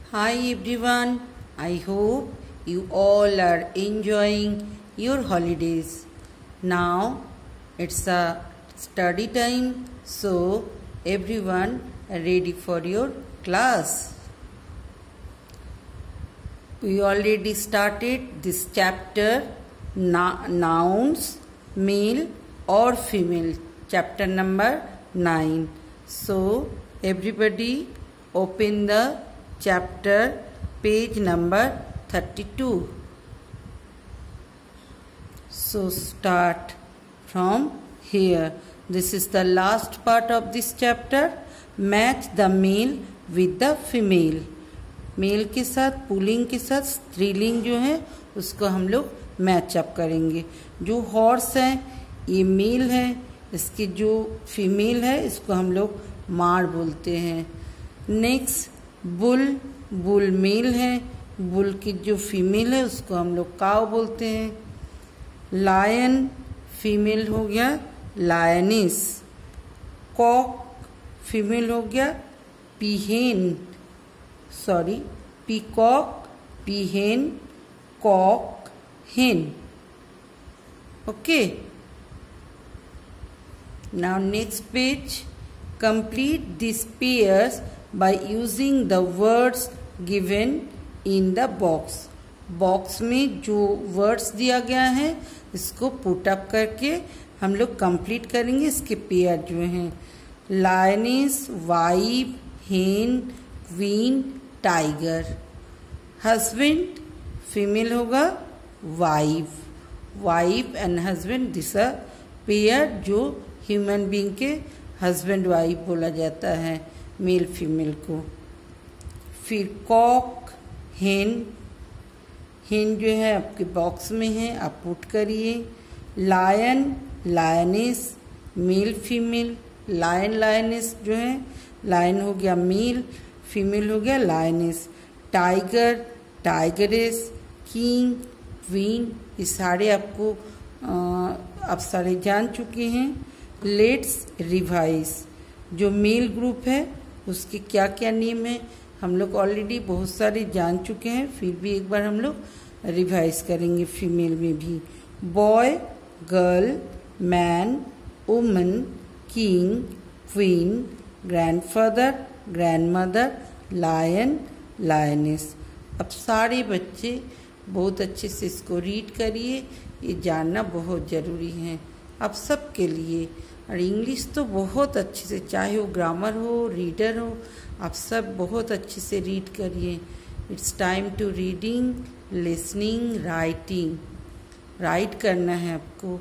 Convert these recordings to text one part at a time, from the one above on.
Hi everyone, I hope you all are enjoying your holidays. Now it's a study time, so everyone ready for your class. We already started this chapter, nouns, male or female, chapter number 9. So everybody open the chapter, page number 32. So start from here. This is the last part of this chapter. Match the male with the female. Male के साथ pulling के साथ स्त्रीलिंग जो है उसको हम लोग मैच अप करेंगे. जो हॉर्स है ये मेल है, इसकी जो फीमेल है इसको हम लोग मार बोलते हैं. नेक्स्ट बुल, बुल मेल है, बुल की जो फीमेल है उसको हम लोग काव बोलते हैं. लायन फीमेल हो गया लायनिस. कॉक फीमेल हो गया peahen, sorry peacock, peahen, cock, hen. Okay. Now next page. Complete these pairs by using the words given in the box. Box में जो वर्ड्स दिया गया है इसको पुट अप करके हम लोग कंप्लीट करेंगे. इसके पेयर जो हैं lioness, wife, hen, queen, tiger. Husband female होगा wife. Wife and husband this are pair जो ह्यूमन बीइंग के हस्बैंड वाइफ बोला जाता है मेल फीमेल को. फिर कॉक, हेन, हेन जो है आपके बॉक्स में है आप पुट करिए. Lion, lioness male female. Lion lioness जो है लायन हो गया मेल, फीमेल हो गया lioness. Tiger, tigress, king, queen ये सारे आपको आप सारे जान चुके हैं. Let's revise. जो मेल ग्रुप है उसके क्या क्या नेम है हम लोग ऑलरेडी बहुत सारे जान चुके हैं, फिर भी एक बार हम लोग रिवाइज करेंगे फीमेल में भी. Boy, girl, man, woman, king, queen, grandfather, grandmother, lion, lioness. अब सारे बच्चे बहुत अच्छे से इसको रीड करिए, ये जानना बहुत ज़रूरी है आप सबके लिए. और इंग्लिश तो बहुत अच्छे से, चाहे वो ग्रामर हो, रीडर हो, आप सब बहुत अच्छे से रीड करिए. It's time to reading, listening, writing. Write करना है आपको,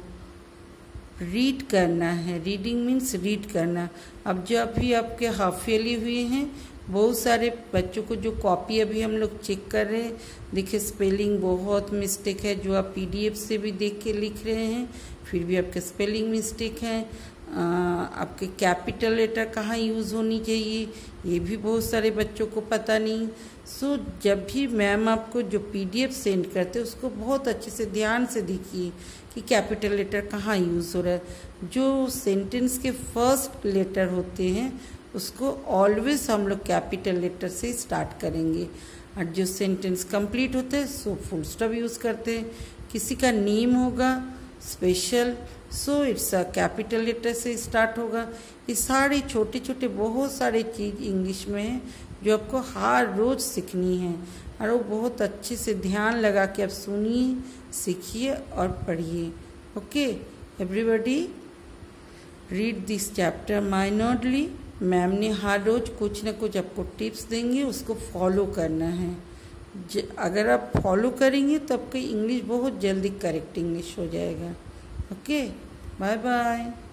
रीड करना है. रीडिंग मीन्स रीड करना. अब जो अभी आपके हाफ ईयरली हुए हैं बहुत सारे बच्चों को जो कॉपी अभी हम लोग चेक कर रहे हैं, देखिए स्पेलिंग बहुत मिस्टेक है. जो आप पीडीएफ से भी देख के लिख रहे हैं फिर भी आपके स्पेलिंग मिस्टेक है. आपके कैपिटल लेटर कहाँ यूज़ होनी चाहिए ये भी बहुत सारे बच्चों को पता नहीं. सो जब भी मैम आपको जो पीडीएफ सेंड करते हैं उसको बहुत अच्छे से ध्यान से देखिए कि कैपिटल लेटर कहाँ यूज़ हो रहा है. जो सेंटेंस के फर्स्ट लेटर होते हैं उसको ऑलवेज हम लोग कैपिटल लेटर से स्टार्ट करेंगे. और जो सेंटेंस कंप्लीट होते हैं सो फुल स्टॉप यूज़ करते हैं. किसी का नेम होगा special so it's a capital letter से स्टार्ट होगा. ये सारे छोटे छोटे बहुत सारे चीज़ इंग्लिश में हैं जो आपको हर रोज़ सीखनी है और वो बहुत अच्छे से ध्यान लगा के आप सुनिए, सीखिए और पढ़िए. Okay everybody read this chapter minorly. Ma'am ने हर रोज़ कुछ ना कुछ आपको टिप्स देंगे, उसको फॉलो करना है. अगर आप फॉलो करेंगे तो आपकी इंग्लिश बहुत जल्दी करेक्ट इंग्लिश हो जाएगा. Okay bye bye.